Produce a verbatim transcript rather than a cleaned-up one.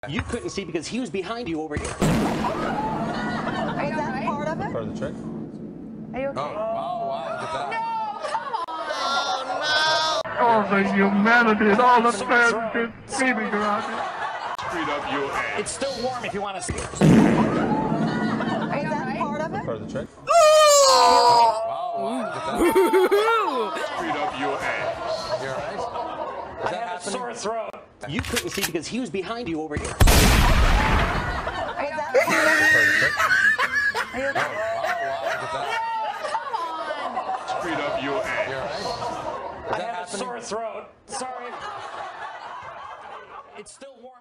You couldn't see because he was behind you over here. Is that part of it? Part of the trick? Are you okay? Oh, wow, wow, look at that. No, come on! All the humanity and all the fans screaming around it. Straight up your ass. It's still warm if you want to see. Is that part of it? Part of the trick? Wow, wow, look at that. Straight up your ass. You all right? Is I that have happening? a sore throat. You couldn't see because he was behind you over here. Is that part of Part of the trick? it? Are you okay? Wow, wow, look at that. Come on! Straight up your ass. You all right? Is I that have a happening? sore throat. Sorry. It's still warm.